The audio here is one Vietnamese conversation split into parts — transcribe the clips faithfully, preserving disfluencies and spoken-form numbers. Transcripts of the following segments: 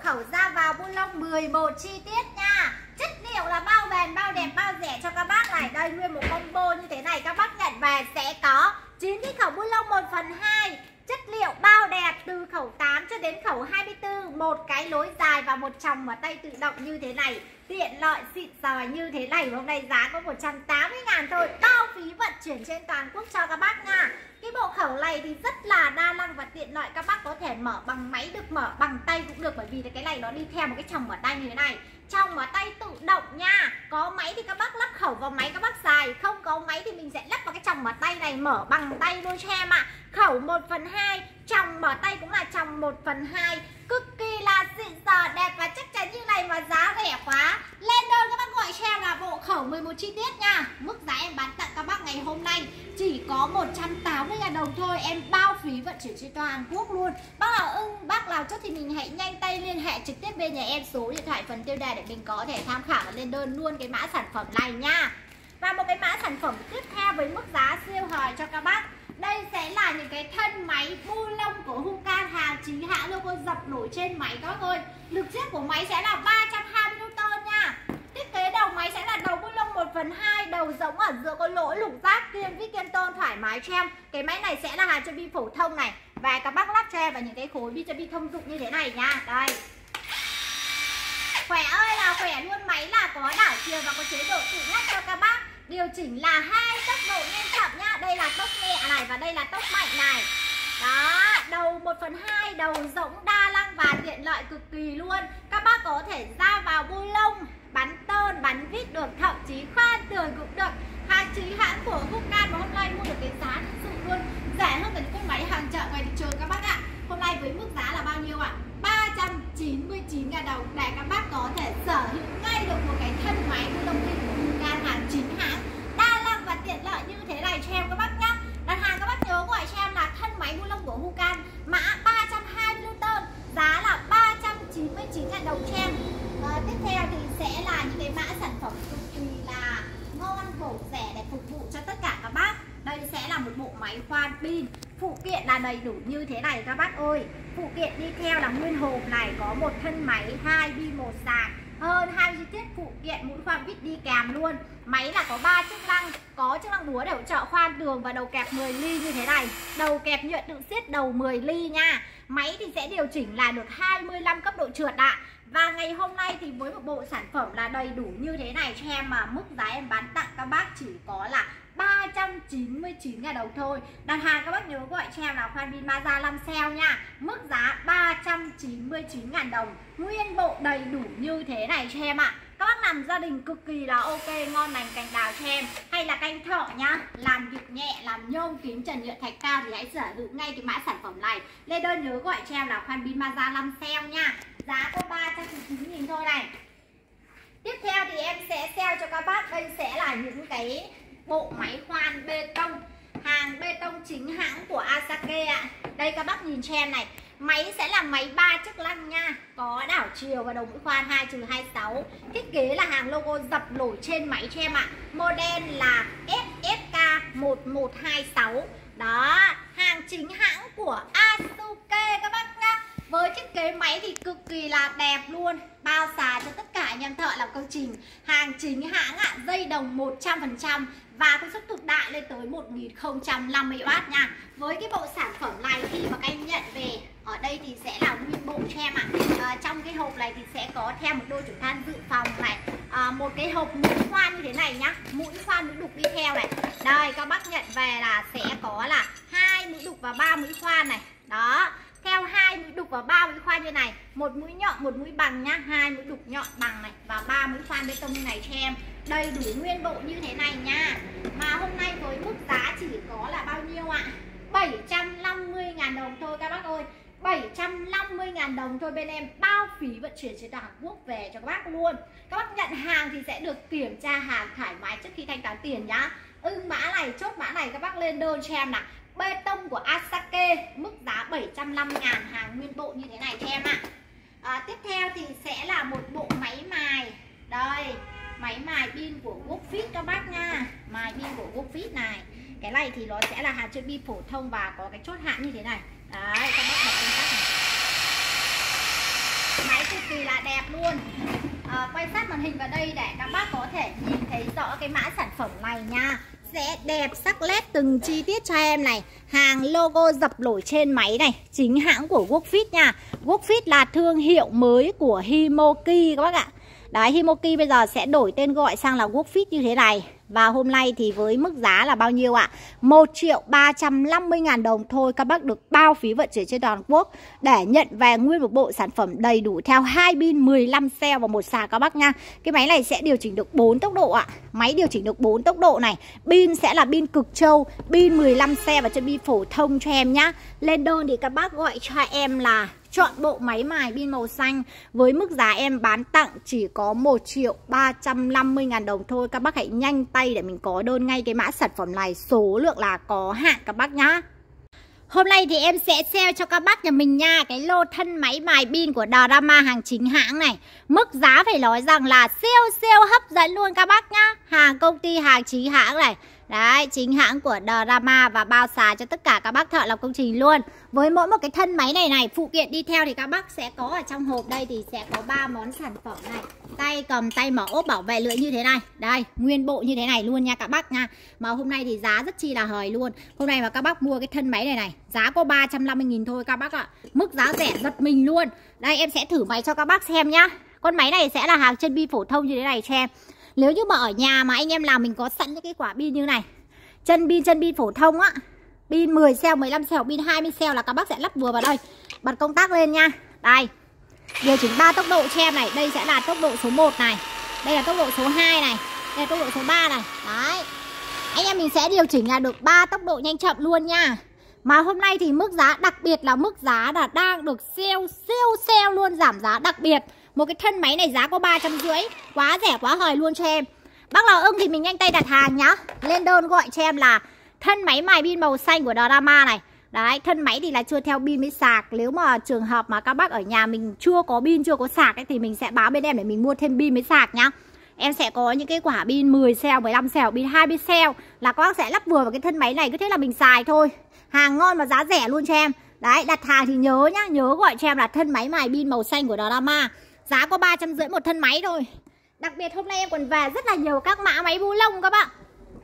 khẩu ra vào bu lông mười một chi tiết nha. Chất liệu là bao bền, bao đẹp, bao rẻ cho các bác này. Đây nguyên một combo như thế này các bác nhận về sẽ có chín cái khẩu bu lông một phần hai. Chất liệu bao đẹp từ khẩu tám cho đến khẩu hai mươi tư. Một cái lối dài và một chồng mở tay tự động như thế này. Tiện lợi xịn sò như thế này. Hôm nay giá có một trăm tám mươi ngàn thôi. Bao phí vận chuyển trên toàn quốc cho các bác nha. Cái bộ khẩu này thì rất là đa năng và tiện lợi. Các bác có thể mở bằng máy được, mở bằng tay cũng được. Bởi vì cái này nó đi theo một cái chồng mở tay như thế này. Chồng mở tay tự động nha. Có máy thì các bác lắp khẩu vào máy các bác xài. Không có máy thì mình sẽ lắp vào cái chồng mở tay này, mở bằng tay luôn cho em ạ. à. Khẩu một phần hai, chồng mở tay cũng là chồng một phần hai. Cực kỳ là xịn sò, đẹp và chắc chắn như này mà giá rẻ quá. Lên đơn các bác gọi cho em là bộ khẩu mười một chi tiết nha. Mức giá em bán tặng các bác ngày hôm nay chỉ có một trăm tám mươi ngàn đồng thôi. Em bao phí vận chuyển trên toàn quốc luôn. Bác nào ưng, bác nào chốt thì mình hãy nhanh tay liên hệ trực tiếp bên nhà em, số điện thoại phần tiêu đề để mình có thể tham khảo và lên đơn luôn cái mã sản phẩm này nha. Và một cái mã sản phẩm tiếp theo với mức giá siêu hời cho các bác. Đây sẽ là những cái thân máy bu lông của Hucan, hàng chính hãng, logo dập nổi trên máy các bác ơi. Lực siết của máy sẽ là ba trăm hai mươi newton nha. Thiết kế đầu máy sẽ là đầu bu lông một phần hai, đầu giống ở giữa có lỗ lục giác, kiên vít kiên tôn thoải mái cho em. Cái máy này sẽ là hàng cho bi phổ thông này. Và các bác lắp cho em vào những cái khối bi cho bi thông dụng như thế này nha. Đây. Khỏe ơi là khỏe luôn, máy là có đảo chiều và có chế độ tự nhắc cho các bác. Điều chỉnh là hai tốc độ nhanh chậm nhá. Đây là tốc nhẹ này và đây là tốc mạnh này. Đó, đầu một phần hai, đầu rỗng đa năng và tiện lợi cực kỳ luôn. Các bác có thể ra vào bu lông, bắn tơn, bắn vít được, thậm chí khoan tường cũng được. Hàng chính hãng của Hucan và hôm nay mua được cái giá thực sự luôn rẻ hơn cả những con máy hàng chợ ngoài thị trường các bác ạ. Hôm nay với mức giá là bao nhiêu ạ? ba trăm chín mươi chín ngàn đồng để các bác có thể sở hữu ngay được một cái thân máy bu lông của Hucan hàng chính hãng đa năng và tiện lợi như thế này cho em các bác nhá. Đặt hàng các bác nhớ gọi cho em là thân máy bu lông của Hucan, mã ba trăm hai mươi newton, giá là ba trăm chín mươi chín ngàn đồng cho em. À, tiếp theo thì sẽ là những cái mã sản phẩm cực kỳ là ngon, bổ, rẻ để phục vụ cho tất cả các bác. Đây sẽ là một bộ máy khoan pin, phụ kiện là đầy đủ như thế này các bác ơi. Phụ kiện đi theo là nguyên hộp này, có một thân máy, hai bi một sạc, hơn hai mươi chi tiết phụ kiện, mũi khoan vít đi kèm luôn. Máy là có ba chức năng, có chức năng búa để hỗ trợ khoan tường và đầu kẹp mười ly như thế này. Đầu kẹp nhựa tự siết đầu mười ly nha. Máy thì sẽ điều chỉnh là được hai mươi lăm cấp độ trượt ạ. Và ngày hôm nay thì với một bộ sản phẩm là đầy đủ như thế này cho em mà mức giá em bán tặng các bác chỉ có là ba trăm chín mươi chín ngàn đồng thôi. Đặt hàng các bác nhớ gọi cho em là khoan pin Mazda năm sale nha. Mức giá ba trăm chín mươi chín ngàn đồng. Nguyên bộ đầy đủ như thế này cho em ạ. Các bác làm gia đình cực kỳ là ok, ngon lành cành đào cho em. Hay là canh thợ nhá, làm việc nhẹ, làm nhôm, kính, trần, nhựa, thạch cao thì hãy sở hữu ngay cái mã sản phẩm này. Lên đơn nhớ gọi cho em là khoan pin Mazda năm sale nha. Giá có ba trăm chín mươi chín nghìn thôi này. Tiếp theo thì em sẽ sale cho các bác. Đây sẽ là những cái bộ máy khoan bê tông, hàng bê tông chính hãng của Asake ạ. Đây các bác nhìn cho em này. Máy sẽ là máy ba chức năng nha. Có đảo chiều và đầu mũi khoan hai trừ hai mươi sáu. Thiết kế là hàng logo dập nổi trên máy cho em ạ. Model là S S K một một hai sáu. Đó, hàng chính hãng của Asuke các bác nhá. Với thiết kế máy thì cực kỳ là đẹp luôn. Bao xà cho tất cả anh em thợ làm công trình. Hàng chính hãng ạ, dây đồng một trăm phần trăm và công suất cực đại lên tới một nghìn không trăm năm mươi oát nha. Với cái bộ sản phẩm này khi mà các anh nhận về, ở đây thì sẽ là nguyên bộ cho em ạ. à, Trong cái hộp này thì sẽ có theo một đôi chổi than dự phòng này, à, một cái hộp mũi khoan như thế này nhá. Mũi khoan mũi đục đi theo này. Đây các bác nhận về là sẽ có là hai mũi đục và ba mũi khoan này. Đó, theo hai mũi đục và ba mũi khoan như này, một mũi nhọn một mũi bằng nhá, hai mũi đục nhọn bằng này và ba mũi khoan bê tông như này cho em. Đầy đủ nguyên bộ như thế này nha. Mà hôm nay với mức giá chỉ có là bao nhiêu ạ? bảy trăm năm mươi ngàn đồng thôi các bác ơi. bảy trăm năm mươi ngàn đồng thôi, bên em bao phí vận chuyển trên toàn quốc về cho các bác luôn. Các bác nhận hàng thì sẽ được kiểm tra hàng thoải mái trước khi thanh toán tiền nhá. Ưng mã này, chốt mã này các bác lên đơn cho em nào. Bê tông của Asake, mức giá bảy trăm năm mươi ngàn, hàng nguyên bộ như thế này cho em ạ. à, Tiếp theo thì sẽ là một bộ máy mài. Đây, máy mài pin của Gofit các bác nha. Mài pin của Gofit này. Cái này thì nó sẽ là hàng chơi pin phổ thông và có cái chốt hạn như thế này. Đấy, các bác bật công tắc này. Máy cực kỳ là đẹp luôn. à, Quay sát màn hình vào đây để các bác có thể nhìn thấy rõ cái mã sản phẩm này nha. Sẽ đẹp sắc nét từng chi tiết cho em này. Hàng logo dập nổi trên máy này, chính hãng của Workfit nha. Workfit là thương hiệu mới của Himoki các bác ạ. Đấy, Himoki bây giờ sẽ đổi tên gọi sang là Workfit như thế này. Và hôm nay thì với mức giá là bao nhiêu ạ? một triệu ba trăm năm mươi ngàn đồng thôi. Các bác được bao phí vận chuyển trên toàn quốc để nhận về nguyên một bộ sản phẩm đầy đủ theo hai pin mười lăm cell và một sạc các bác nha. Cái máy này sẽ điều chỉnh được bốn tốc độ ạ. Máy điều chỉnh được bốn tốc độ này. Pin sẽ là pin cực trâu, pin mười lăm cell và chân pin phổ thông cho em nhá. Lên đơn thì các bác gọi cho em là chọn bộ máy mài pin màu xanh. Với mức giá em bán tặng chỉ có một triệu ba trăm năm mươi ngàn đồng thôi. Các bác hãy nhanh tay để mình có đơn ngay cái mã sản phẩm này. Số lượng là có hạn các bác nhá. Hôm nay thì em sẽ sale cho các bác nhà mình nha cái lô thân máy mài pin của Drama hàng chính hãng này. Mức giá phải nói rằng là siêu siêu hấp dẫn luôn các bác nhá. Hàng công ty hàng chính hãng này. Đấy, chính hãng của Drama và bao xài cho tất cả các bác thợ làm công trình luôn. Với mỗi một cái thân máy này này, phụ kiện đi theo thì các bác sẽ có ở trong hộp đây thì sẽ có ba món sản phẩm này. Tay cầm, tay mở ốp bảo vệ lưỡi như thế này. Đây, nguyên bộ như thế này luôn nha các bác nha. Mà hôm nay thì giá rất chi là hời luôn. Hôm nay mà các bác mua cái thân máy này này, giá có ba trăm năm mươi nghìn thôi các bác ạ. Mức giá rẻ giật mình luôn. Đây, em sẽ thử máy cho các bác xem nhá. Con máy này sẽ là hàng chân pin phổ thông như thế này cho em. Nếu như mà ở nhà mà anh em làm mình có sẵn những cái quả pin như này, chân pin chân pin phổ thông á, pin mười cell, mười lăm cell, pin hai mươi cell là các bác sẽ lắp vừa vào đây. Bật công tắc lên nha. Đây. Điều chỉnh ba tốc độ cho em này, đây sẽ là tốc độ số một này. Đây là tốc độ số hai này, đây là tốc độ số ba này. Đấy. Anh em mình sẽ điều chỉnh là được ba tốc độ nhanh chậm luôn nha. Mà hôm nay thì mức giá đặc biệt là mức giá là đang được siêu siêu sale luôn, giảm giá đặc biệt. Một cái thân máy này giá có ba trăm rưỡi, quá rẻ quá hời luôn cho em. Bác nào ưng thì mình nhanh tay đặt hàng nhá. Lên đơn gọi cho em là thân máy mài pin màu xanh của Drama này. Đấy, thân máy thì là chưa theo pin với sạc. Nếu mà trường hợp mà các bác ở nhà mình chưa có pin, chưa có sạc ấy, thì mình sẽ báo bên em để mình mua thêm pin với sạc nhá. Em sẽ có những cái quả pin mười cell, mười lăm cell, pin hai mươi cell là các bác sẽ lắp vừa vào cái thân máy này. Cứ thế là mình xài thôi. Hàng ngon và giá rẻ luôn cho em. Đấy, đặt hàng thì nhớ nhá, nhớ gọi cho em là thân máy mài pin màu xanh của Drama. Giá có ba trăm rưỡi một thân máy thôi. Đặc biệt hôm nay em còn về rất là nhiều các mã máy bu lông các bạn.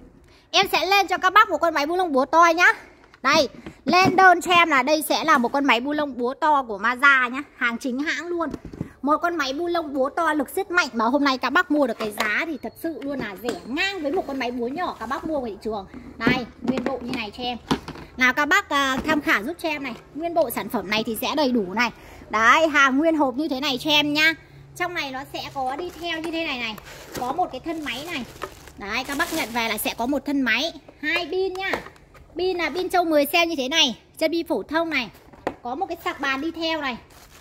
Em sẽ lên cho các bác một con máy bu lông búa to nhá. Đây, lên đơn cho em là đây sẽ là một con máy bu lông búa to của Mazda nhá. Hàng chính hãng luôn. Một con máy bu lông búa to lực siết mạnh mà hôm nay các bác mua được cái giá thì thật sự luôn là rẻ ngang với một con máy búa nhỏ các bác mua ở thị trường. Đây, nguyên bộ như này cho em. Nào các bác uh, tham khảo giúp cho em này. Nguyên bộ sản phẩm này thì sẽ đầy đủ này. Đấy, hàng nguyên hộp như thế này cho em nhá. Trong này nó sẽ có đi theo như thế này này. Có một cái thân máy này. Đấy, các bác nhận về là sẽ có một thân máy, hai pin nhá. Pin là pin châu mười cell như thế này, chân pin phổ thông này. Có một cái sạc bàn đi theo này.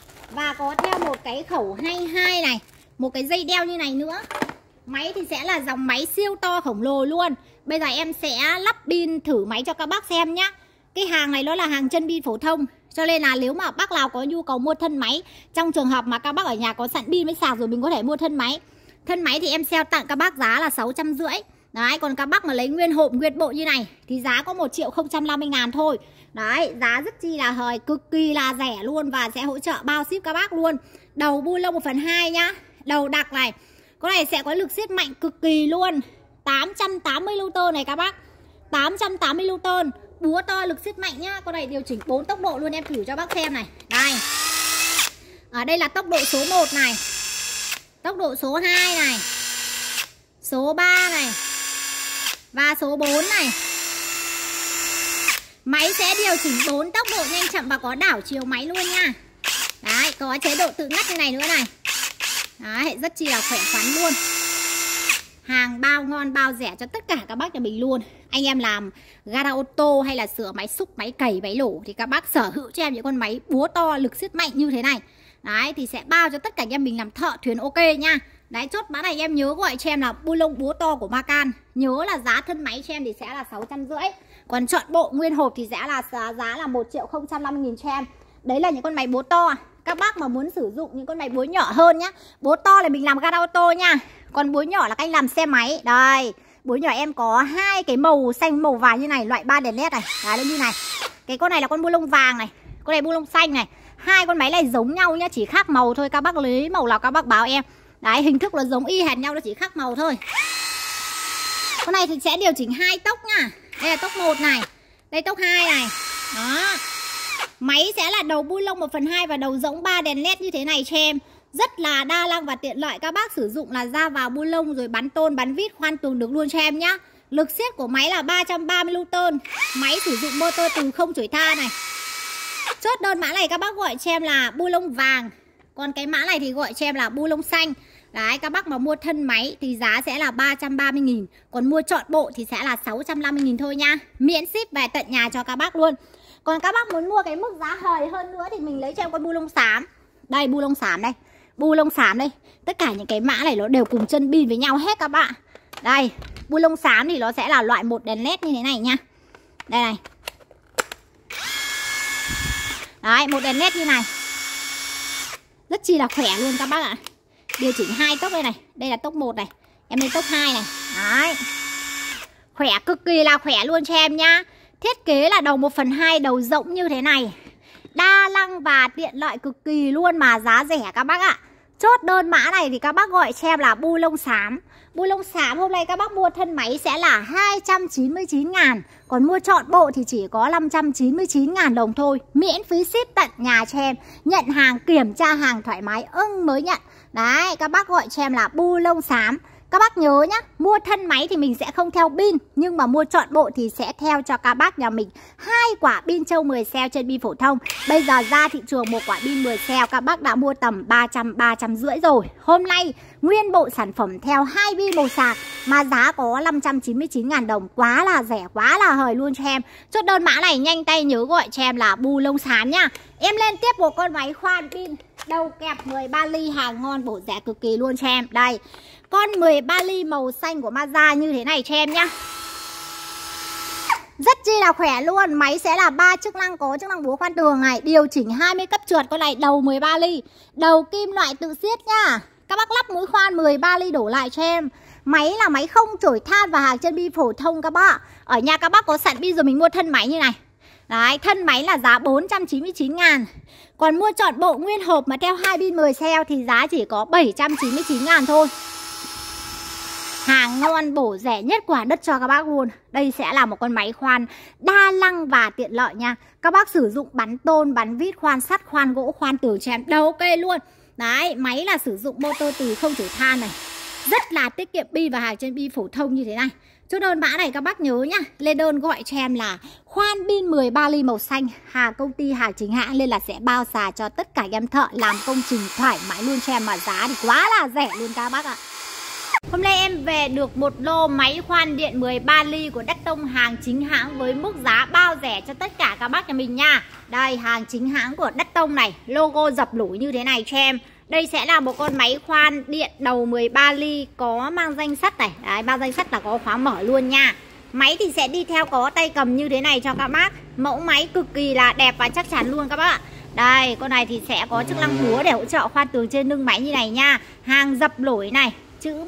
Và có theo một cái khẩu hai hai này, một cái dây đeo như này nữa. Máy thì sẽ là dòng máy siêu to khổng lồ luôn. Bây giờ em sẽ lắp pin thử máy cho các bác xem nhá. Cái hàng này nó là hàng chân pin phổ thông, cho nên là nếu mà bác nào có nhu cầu mua thân máy, trong trường hợp mà các bác ở nhà có sẵn pin với sạc rồi, mình có thể mua thân máy. Thân máy thì em sale tặng các bác giá là sáu trăm rưỡi. Đấy, còn các bác mà lấy nguyên hộp nguyên bộ như này thì giá có một triệu không trăm năm mươi ngàn thôi. Đấy, giá rất chi là hời, cực kỳ là rẻ luôn. Và sẽ hỗ trợ bao ship các bác luôn. Đầu bu lông một phần hai nhá. Đầu đặc này. Con này sẽ có lực siết mạnh cực kỳ luôn. Tám trăm tám mươi newton này các bác. Tám trăm tám mươi newton. Búa to lực siết mạnh nhá. Con này điều chỉnh bốn tốc độ luôn, em thử cho bác xem này. Đây. Ở đây là tốc độ số một này, tốc độ số hai này, số ba này và số bốn này. Máy sẽ điều chỉnh bốn tốc độ nhanh chậm và có đảo chiều máy luôn nha. Đấy, có chế độ tự ngắt như này nữa này. Đấy, rất chi là khỏe khoắn luôn. Hàng bao ngon bao rẻ cho tất cả các bác nhà mình luôn. Anh em làm gara ô tô hay là sửa máy xúc, máy cày, máy lổ thì các bác sở hữu cho em những con máy búa to lực siết mạnh như thế này. Đấy, thì sẽ bao cho tất cả anh em mình làm thợ thuyền ok nha. Đấy, chốt mã này em nhớ gọi cho em là bu lông búa to của Macan. Nhớ là giá thân máy cho em thì sẽ là sáu trăm rưỡi. Còn chọn bộ nguyên hộp thì sẽ là giá là một triệu không trăm năm mươi nghìn cho em. Đấy là những con máy búa to. Các bác mà muốn sử dụng những con máy búa nhỏ hơn nhá. Búa to là mình làm gara ô tô nha. Còn búa nhỏ là cách làm xe máy. Đây, búa nhỏ em có hai cái màu xanh màu vàng như này, loại ba đèn led này. Đấy, nó như này. Cái con này là con bu lông vàng này, con này bu lông xanh này. Hai con máy này giống nhau nhá, chỉ khác màu thôi. Các bác lấy màu nào các bác báo em. Đấy, hình thức nó giống y hệt nhau, nó chỉ khác màu thôi. Con này thì sẽ điều chỉnh hai tốc nha. Đây là tốc một này, đây tốc hai này. Đó. Máy sẽ là đầu bu lông một phần hai và đầu rỗng ba đèn led như thế này cho em. Rất là đa năng và tiện lợi. Các bác sử dụng là ra vào bu lông rồi bắn tôn, bắn vít, khoan tường được luôn cho em nhá. Lực siết của máy là ba trăm ba mươi Newton. Máy sử dụng motor từ không chổi than này. Chốt đơn mã này các bác gọi cho em là bu lông vàng. Còn cái mã này thì gọi cho em là bu lông xanh. Đấy, các bác mà mua thân máy thì giá sẽ là ba trăm ba mươi nghìn. Còn mua chọn bộ thì sẽ là sáu trăm năm mươi nghìn thôi nha. Miễn ship về tận nhà cho các bác luôn. Còn các bác muốn mua cái mức giá hời hơn nữa thì mình lấy cho em con bu lông xám. Đây, bu lông xám đây. Bu lông xám đây. Tất cả những cái mã này nó đều cùng chân pin với nhau hết các bạn. Đây, bu lông xám thì nó sẽ là loại một đèn led như thế này nha. Đây này. Đấy, một đèn led như này. Rất chi là khỏe luôn các bác ạ. Điều chỉnh hai tốc đây này. Đây là tốc một này, em lên tốc hai này. Đấy. Khỏe cực kỳ là khỏe luôn cho em nhá. Thiết kế là đầu một phần hai, đầu rỗng như thế này. Đa năng và tiện lợi cực kỳ luôn mà giá rẻ các bác ạ. Chốt đơn mã này thì các bác gọi cho em là bu lông xám. Bu lông xám hôm nay các bác mua thân máy sẽ là hai trăm chín mươi chín ngàn. Còn mua chọn bộ thì chỉ có năm trăm chín mươi chín ngàn đồng thôi. Miễn phí ship tận nhà cho em. Nhận hàng, kiểm tra hàng thoải mái, ưng mới nhận. Đấy, các bác gọi cho em là bu lông xám. Các bác nhớ nhá, mua thân máy thì mình sẽ không theo pin, nhưng mà mua chọn bộ thì sẽ theo cho các bác nhà mình hai quả pin Châu mười cell trên pin phổ thông. Bây giờ ra thị trường một quả pin mười cell các bác đã mua tầm ba trăm, ba trăm rưỡi rồi. Hôm nay nguyên bộ sản phẩm theo hai pin màu sạc mà giá có năm trăm chín mươi chín ngàn đồng. Quá là rẻ, quá là hời luôn cho em. Chốt đơn mã này nhanh tay nhớ gọi cho em là bu lông xám nhá. Em lên tiếp một con máy khoan pin đầu kẹp mười ba ly, hàng ngon bổ rẻ cực kỳ luôn cho em. Đây, con mười ba ly màu xanh của Mazda như thế này cho em nhá. Rất chi là khỏe luôn. Máy sẽ là ba chức năng, có chức năng búa khoan tường này, điều chỉnh hai mươi cấp trượt. Con này đầu mười ba ly, đầu kim loại tự siết nhá. Các bác lắp mũi khoan mười ba ly đổ lại cho em. Máy là máy không chổi than và hàng chân pin phổ thông các bác. Ở nhà các bác có sẵn pin rồi mình mua thân máy như này. Đấy, thân máy là giá bốn trăm chín mươi chín ngàn. Còn mua chọn bộ nguyên hộp mà theo hai pin mười cell thì giá chỉ có bảy trăm chín mươi chín ngàn thôi. Hàng ngon bổ rẻ nhất quả đất cho các bác luôn. Đây sẽ là một con máy khoan đa năng và tiện lợi nha. Các bác sử dụng bắn tôn, bắn vít, khoan sắt, khoan gỗ, khoan tường cho em đều ok luôn. Đấy, máy là sử dụng motor từ không chổi than này. Rất là tiết kiệm pin và hàng trên pin phổ thông như thế này. Chốt đơn mã này các bác nhớ nhá. Lên đơn gọi cho em là khoan pin mười ba ly màu xanh, hàng công ty, hàng chính hãng, nên là sẽ bao xà cho tất cả em thợ làm công trình thoải mái luôn cho em, mà giá thì quá là rẻ luôn các bác ạ. Hôm nay em về được một lô máy khoan điện mười ba ly của Đắc Tông, hàng chính hãng với mức giá bao rẻ cho tất cả các bác nhà mình nha. Đây, hàng chính hãng của Đắc Tông này, logo dập lũi như thế này cho em. Đây sẽ là một con máy khoan điện đầu mười ba ly có mang danh sắt này. Đấy, bao danh sắt là có khóa mở luôn nha. Máy thì sẽ đi theo có tay cầm như thế này cho các bác. Mẫu máy cực kỳ là đẹp và chắc chắn luôn các bác ạ. Đây, con này thì sẽ có chức năng búa để hỗ trợ khoan tường trên lưng máy như này nha. Hàng dập lũi này, chữ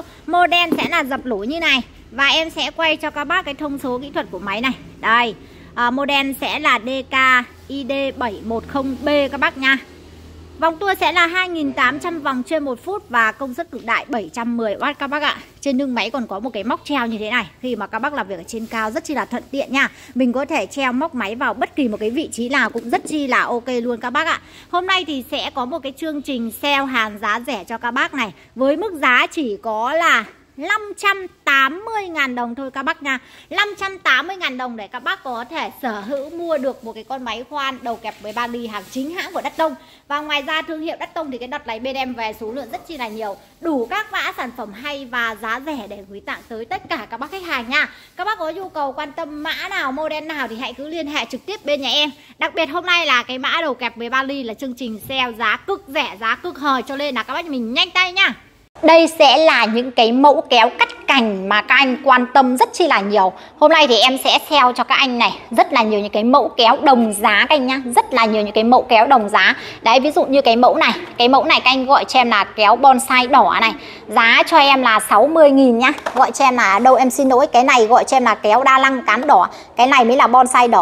model sẽ là dập lũi như này. Và em sẽ quay cho các bác cái thông số kỹ thuật của máy này. Đây, à, model sẽ là D K I D bảy một không B các bác nha. Vòng tua sẽ là hai nghìn tám trăm vòng trên một phút và công suất cực đại bảy trăm mười oát các bác ạ. Trên lưng máy còn có một cái móc treo như thế này. Khi mà các bác làm việc ở trên cao rất chi là thuận tiện nha. Mình có thể treo móc máy vào bất kỳ một cái vị trí nào cũng rất chi là ok luôn các bác ạ. Hôm nay thì sẽ có một cái chương trình sale hàng giá rẻ cho các bác này. Với mức giá chỉ có là năm trăm tám mươi ngàn đồng thôi các bác nha. Năm trăm tám mươi ngàn đồng để các bác có thể sở hữu mua được một cái con máy khoan đầu kẹp mười ba ly hàng chính hãng của Đắc Tông. Và ngoài ra thương hiệu Đắc Tông thì cái đợt này bên em về số lượng rất chi là nhiều, đủ các mã sản phẩm hay và giá rẻ để gửi tặng tới tất cả các bác khách hàng nha. Các bác có nhu cầu quan tâm mã nào, model nào thì hãy cứ liên hệ trực tiếp bên nhà em. Đặc biệt hôm nay là cái mã đầu kẹp mười ba ly là chương trình sale giá cực rẻ, giá cực hời, cho nên là các bác mình nhanh tay nha. Đây sẽ là những cái mẫu kéo cắt cành mà các anh quan tâm rất chi là nhiều. Hôm nay thì em sẽ sale cho các anh này rất là nhiều những cái mẫu kéo đồng giá các anh nhá. Rất là nhiều những cái mẫu kéo đồng giá. Đấy, ví dụ như cái mẫu này. Cái mẫu này các anh gọi cho em là kéo bonsai đỏ này. Giá cho em là sáu mươi nghìn nhá. Gọi cho em là, đâu em xin lỗi, cái này gọi cho em là kéo đa năng cán đỏ. Cái này mới là bonsai đỏ này.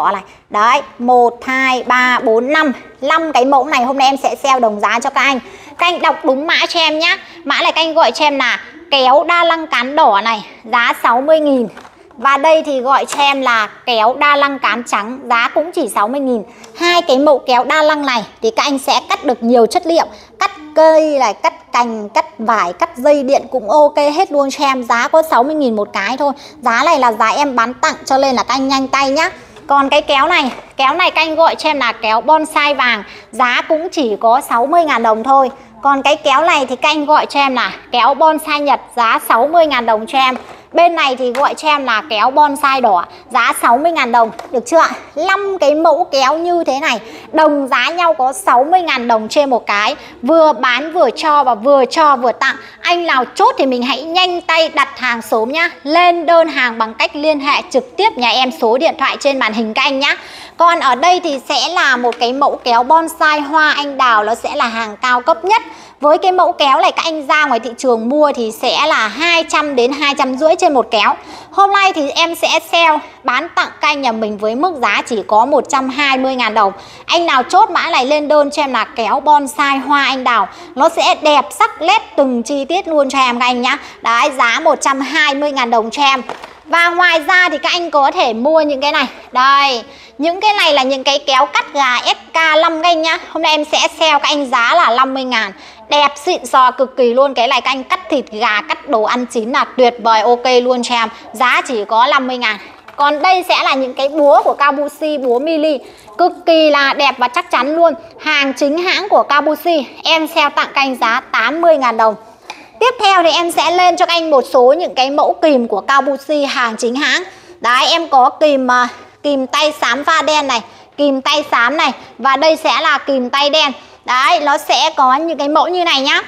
Đấy, một, hai, ba, bốn, năm năm cái mẫu này hôm nay em sẽ sale đồng giá cho các anh. Các anh đọc đúng mã cho em nhá. Mã này các anh gọi cho em là kéo đa lăng cán đỏ này, giá sáu mươi nghìn. Và đây thì gọi cho em là kéo đa lăng cán trắng, giá cũng chỉ sáu mươi nghìn. Hai cái mẫu kéo đa lăng này thì các anh sẽ cắt được nhiều chất liệu. Cắt cây này, cắt cành, cắt vải, cắt dây điện cũng ok hết luôn cho em. Giá có sáu mươi nghìn một cái thôi. Giá này là giá em bán tặng cho nên là các anh nhanh tay nhá. Còn cái kéo này, kéo này các anh gọi cho em là kéo bonsai vàng, giá cũng chỉ có sáu mươi nghìn đồng thôi. Còn cái kéo này thì các anh gọi cho em là kéo bonsai Nhật, giá sáu mươi nghìn đồng cho em. Bên này thì gọi cho em là kéo bonsai đỏ, giá sáu mươi nghìn đồng. Được chưa ạ? năm cái mẫu kéo như thế này, đồng giá nhau có sáu mươi nghìn đồng trên một cái. Vừa bán vừa cho và vừa cho vừa tặng. Anh nào chốt thì mình hãy nhanh tay đặt hàng sớm nhá. Lên đơn hàng bằng cách liên hệ trực tiếp nhà em, số điện thoại trên màn hình các anh nhá. Còn ở đây thì sẽ là một cái mẫu kéo bonsai hoa anh đào, nó sẽ là hàng cao cấp nhất. Với cái mẫu kéo này các anh ra ngoài thị trường mua thì sẽ là hai trăm đến hai trăm rưỡi trên một kéo. Hôm nay thì em sẽ sale bán tặng các anh nhà mình với mức giá chỉ có một trăm hai mươi nghìn đồng. Anh nào chốt mã này lên đơn cho em là kéo bonsai hoa anh đào, nó sẽ đẹp sắc nét từng chi tiết luôn cho em các anh nhá. Đấy, giá một trăm hai mươi nghìn đồng cho em. Và ngoài ra thì các anh có thể mua những cái này. Đây, những cái này là những cái kéo cắt gà ét ca năm các anh nhá. Hôm nay em sẽ sale các anh giá là năm mươi nghìn. Đẹp xịn sò cực kỳ luôn. Cái này các anh cắt thịt gà, cắt đồ ăn chín là tuyệt vời ok luôn cho em. Giá chỉ có năm mươi nghìn. Còn đây sẽ là những cái búa của Kabushi, búa mili, cực kỳ là đẹp và chắc chắn luôn. Hàng chính hãng của Kabushi. Em sale tặng các anh giá tám mươi nghìn đồng. Tiếp theo thì em sẽ lên cho các anh một số những cái mẫu kìm của Kabushi hàng chính hãng. Đấy, em có kìm uh, kìm tay xám pha đen này, kìm tay xám này, và đây sẽ là kìm tay đen. Đấy, nó sẽ có những cái mẫu như này nhá.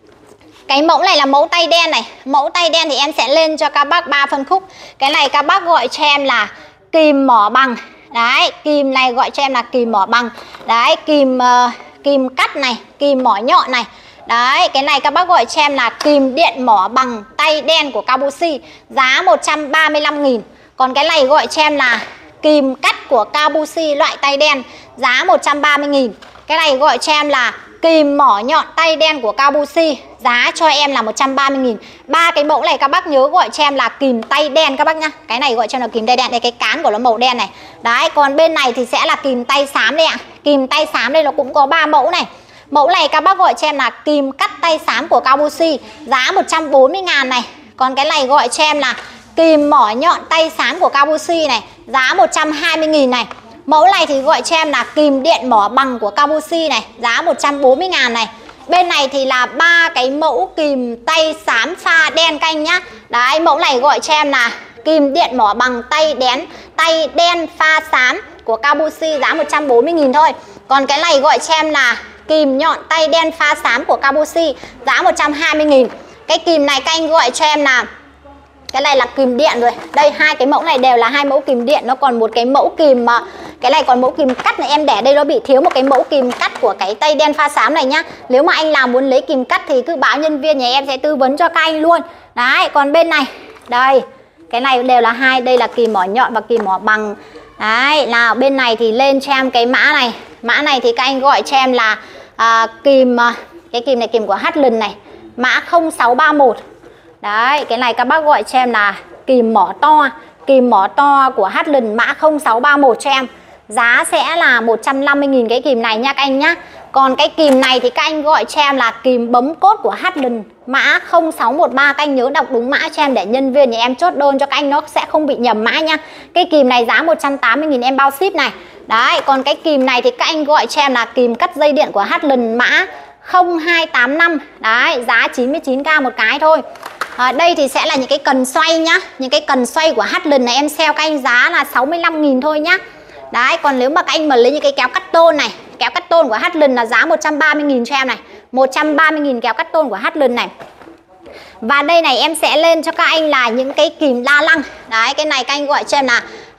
Cái mẫu này là mẫu tay đen này. Mẫu tay đen thì em sẽ lên cho các bác ba phân khúc. Cái này các bác gọi cho em là kìm mỏ bằng. Đấy, kìm này gọi cho em là kìm mỏ bằng. Đấy, kìm uh, kìm cắt này, kìm mỏ nhọn này. Đấy, cái này các bác gọi cho em là kìm điện mỏ bằng tay đen của Kabushi, giá một trăm ba mươi lăm nghìn. Còn cái này gọi cho em là kìm cắt của Kabushi loại tay đen, giá một trăm ba mươi nghìn. Cái này gọi cho em là kìm mỏ nhọn tay đen của Kabushi, giá cho em là một trăm ba mươi nghìn. Ba cái mẫu này các bác nhớ gọi cho em là kìm tay đen các bác nhá. Cái này gọi cho em là kìm tay đen, đây cái cán của nó màu đen này. Đấy, còn bên này thì sẽ là kìm tay xám đây ạ. Kìm tay xám đây nó cũng có ba mẫu này. Mẫu này các bác gọi cho em là kìm cắt tay xám của Kabushi, giá một trăm bốn mươi nghìn này. Còn cái này gọi cho em là kìm mỏ nhọn tay xám của Kabushi này, giá một trăm hai mươi nghìn này. Mẫu này thì gọi cho em là kìm điện mỏ bằng của Kabushi này, giá một trăm bốn mươi nghìn này. Bên này thì là ba cái mẫu kìm tay xám pha đen các anh nhá. Đấy, mẫu này gọi cho em là kìm điện mỏ bằng tay đen, tay đen pha xám của Kabushi, giá một trăm bốn mươi nghìn thôi. Còn cái này gọi cho em là kìm nhọn tay đen pha xám của Kabushi, giá một trăm hai mươi nghìn. Cái kìm này các anh gọi cho em là cái này là kìm điện rồi. Đây, hai cái mẫu này đều là hai mẫu kìm điện. Nó còn một cái mẫu kìm mà cái này còn mẫu kìm cắt này, em để đây nó bị thiếu một cái mẫu kìm cắt của cái tay đen pha xám này nhá. Nếu mà anh nào muốn lấy kìm cắt thì cứ báo nhân viên nhà em sẽ tư vấn cho các anh luôn. Đấy, còn bên này, đây, cái này đều là hai, đây là kìm mỏ nhọn và kìm mỏ bằng. Đấy, nào bên này thì lên cho em cái mã này. Mã này thì các anh gọi cho em là à, kìm, cái kìm này kìm của Hatland này, mã không sáu ba mốt. Đấy, cái này các bác gọi cho em là kìm mỏ to, kìm mỏ to của Hatland, mã không sáu ba mốt cho em. Giá sẽ là một trăm năm mươi nghìn cái kìm này nha các anh nhá. Còn cái kìm này thì các anh gọi cho em là kìm bấm cốt của Hatland, mã không sáu một ba. Các anh nhớ đọc đúng mã cho em để nhân viên nhà em chốt đơn cho các anh nó sẽ không bị nhầm mã nha. Cái kìm này giá một trăm tám mươi nghìn em bao ship này. Đấy, còn cái kìm này thì các anh gọi cho em là kìm cắt dây điện của Hatland, mã không hai tám năm. Đấy, giá chín mươi chín k một cái thôi. À, đây thì sẽ là những cái cần xoay nhá. Những cái cần xoay của Hatland này em sale các anh giá là sáu mươi lăm nghìn thôi nhá. Đấy, còn nếu mà các anh mà lấy những cái kéo cắt tôn này, kéo cắt tôn của Hatland là giá một trăm ba mươi nghìn cho em này. một trăm ba mươi nghìn kéo cắt tôn của Hatland này. Và đây này em sẽ lên cho các anh là những cái kìm đa lăng. Đấy, cái này các anh gọi cho em là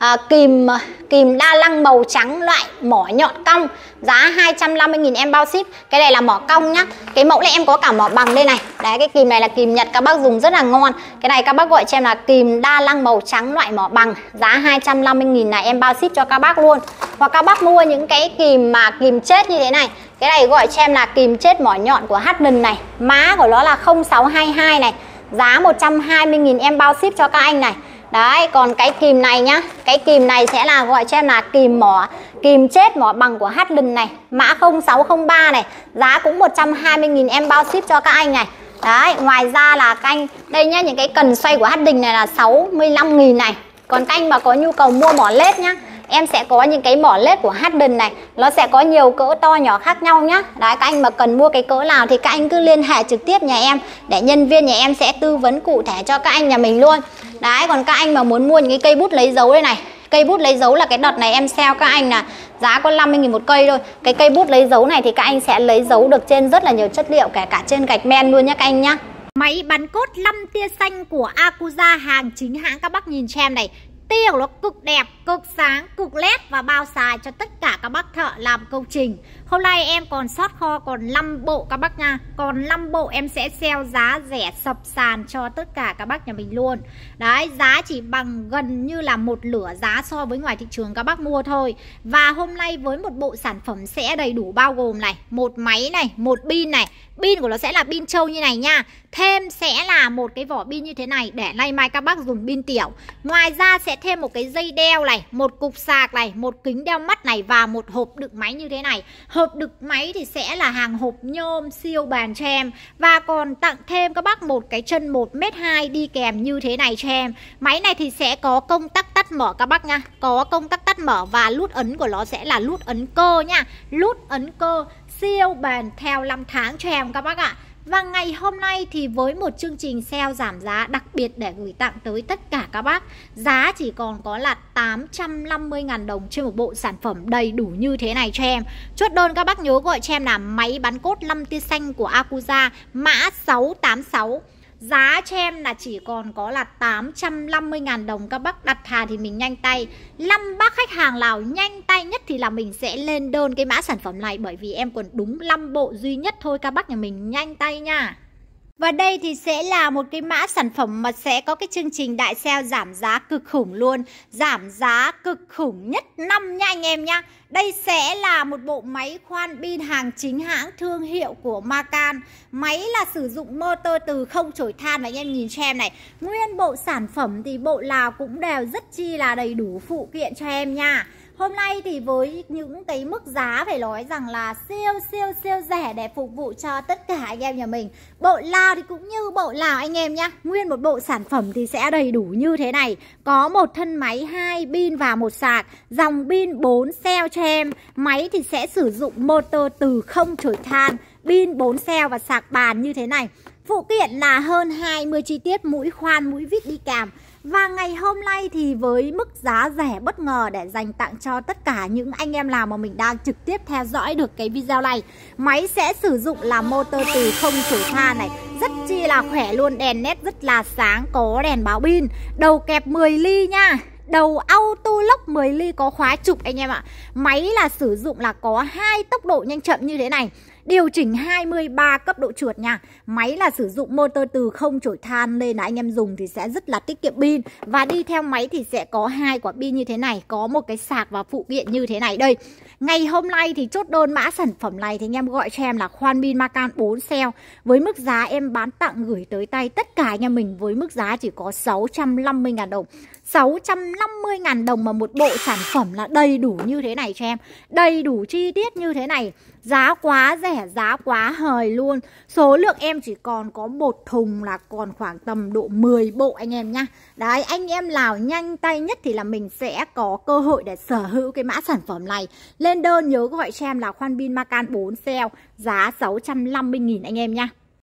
à, kìm kìm đa năng màu trắng loại mỏ nhọn cong, giá hai trăm năm mươi nghìn em bao ship. Cái này là mỏ cong nhá. Cái mẫu này em có cả mỏ bằng đây này. Đấy, cái kìm này là kìm Nhật, các bác dùng rất là ngon. Cái này các bác gọi cho em là kìm đa năng màu trắng loại mỏ bằng, giá hai trăm năm mươi nghìn này em bao ship cho các bác luôn. Hoặc các bác mua những cái kìm mà kìm chết như thế này. Cái này gọi cho em là kìm chết mỏ nhọn của Hardden này. Mã của nó là không sáu hai hai này, giá một trăm hai mươi nghìn em bao ship cho các anh này. Đấy, còn cái kìm này nhá, cái kìm này sẽ là gọi cho em là kìm mỏ kìm chết mỏ bằng của Hardden này, mã không sáu không ba này, giá cũng một trăm hai mươi nghìn em bao ship cho các anh này. Đấy, ngoài ra là các anh đây nhá, những cái cần xoay của Hardden này là sáu mươi lăm nghìn này. Còn các anh mà có nhu cầu mua mỏ led nhá, em sẽ có những cái mỏ led của Hardden này, nó sẽ có nhiều cỡ to nhỏ khác nhau nhá. Đấy, các anh mà cần mua cái cỡ nào thì các anh cứ liên hệ trực tiếp nhà em để nhân viên nhà em sẽ tư vấn cụ thể cho các anh nhà mình luôn. Đấy, còn các anh mà muốn mua những cái cây bút lấy dấu đây này, cây bút lấy dấu là cái đợt này em sale các anh là giá có năm mươi nghìn một cây thôi. Cái cây bút lấy dấu này thì các anh sẽ lấy dấu được trên rất là nhiều chất liệu, kể cả trên gạch men luôn nhá các anh nhá. Máy bắn cốt năm tia xanh của Acuza, hàng chính hãng, các bác nhìn cho em này. Tia của nó cực đẹp, cực sáng, cực led và bao xài cho tất cả các bác thợ làm công trình. Hôm nay em còn sót kho còn năm bộ các bác nha. Còn năm bộ em sẽ sale giá rẻ sập sàn cho tất cả các bác nhà mình luôn. Đấy, giá chỉ bằng gần như là một nửa giá so với ngoài thị trường các bác mua thôi. Và hôm nay với một bộ sản phẩm sẽ đầy đủ, bao gồm này, một máy này, một pin này. Pin của nó sẽ là pin trâu như này nha. Thêm sẽ là một cái vỏ pin như thế này để nay mai các bác dùng pin tiểu. Ngoài ra sẽ thêm một cái dây đeo này, một cục sạc này, một kính đeo mắt này và một hộp đựng máy như thế này. Hộp đựng máy thì sẽ là hàng hộp nhôm siêu bền cho em. Và còn tặng thêm các bác một cái chân một mét hai đi kèm như thế này cho em. Máy này thì sẽ có công tắc tắt mở các bác nha. Có công tắc tắt mở và nút ấn của nó sẽ là nút ấn cơ nha. Nút ấn cơ siêu bền theo năm tháng cho em các bác ạ. Và ngày hôm nay thì với một chương trình sale giảm giá đặc biệt để gửi tặng tới tất cả các bác, giá chỉ còn có là tám trăm năm mươi nghìn đồng trên một bộ sản phẩm đầy đủ như thế này cho em. Chốt đơn các bác nhớ gọi cho em là máy bắn cốt năm tia xanh của Acuza, mã sáu tám sáu. Giá cho em là chỉ còn có là tám trăm năm mươi nghìn đồng. Các bác đặt hàng thì mình nhanh tay. Năm bác khách hàng nào nhanh tay nhất thì là mình sẽ lên đơn cái mã sản phẩm này. Bởi vì em còn đúng năm bộ duy nhất thôi, các bác nhà mình nhanh tay nha. Và đây thì sẽ là một cái mã sản phẩm mà sẽ có cái chương trình đại sale giảm giá cực khủng luôn. Giảm giá cực khủng nhất năm nha anh em nha. Đây sẽ là một bộ máy khoan pin hàng chính hãng thương hiệu của Macan. Máy là sử dụng motor từ không chổi than. Và anh em nhìn cho em này, nguyên bộ sản phẩm thì bộ nào cũng đều rất chi là đầy đủ phụ kiện cho em nha. Hôm nay thì với những cái mức giá phải nói rằng là siêu siêu siêu rẻ để phục vụ cho tất cả anh em nhà mình. Bộ nào thì cũng như bộ nào anh em nhá. Nguyên một bộ sản phẩm thì sẽ đầy đủ như thế này. Có một thân máy, hai pin và một sạc. Dòng pin bốn cell cho em. Máy thì sẽ sử dụng motor từ không chổi than. Pin bốn cell và sạc bàn như thế này. Phụ kiện là hơn hai mươi chi tiết, mũi khoan, mũi vít đi kèm. Và ngày hôm nay thì với mức giá rẻ bất ngờ để dành tặng cho tất cả những anh em nào mà mình đang trực tiếp theo dõi được cái video này. Máy sẽ sử dụng là motor từ không chổi than này, rất chi là khỏe luôn, đèn led rất là sáng, có đèn báo pin, đầu kẹp mười ly nha. Đầu auto lock mười ly có khóa trục anh em ạ. Máy là sử dụng là có hai tốc độ nhanh chậm như thế này. Điều chỉnh hai mươi ba cấp độ trượt nha. Máy là sử dụng motor từ không chổi than nên là anh em dùng thì sẽ rất là tiết kiệm pin. Và đi theo máy thì sẽ có hai quả pin như thế này, có một cái sạc và phụ kiện như thế này đây. Ngày hôm nay thì chốt đơn mã sản phẩm này thì anh em gọi cho em là khoan pin Macan bốn cell. Với mức giá em bán tặng gửi tới tay tất cả anh em mình với mức giá chỉ có sáu trăm năm mươi nghìn đồng. sáu trăm năm mươi nghìn đồng mà một bộ sản phẩm là đầy đủ như thế này cho em. Đầy đủ chi tiết như thế này. Giá quá rẻ, giá quá hời luôn. Số lượng em chỉ còn có một thùng là còn khoảng tầm độ mười bộ anh em nhá. Đấy, anh em nào nhanh tay nhất thì là mình sẽ có cơ hội để sở hữu cái mã sản phẩm này. Lên đơn nhớ gọi cho em là khoan pin Macan bốn cell, giá sáu trăm năm mươi nghìn anh em nhá.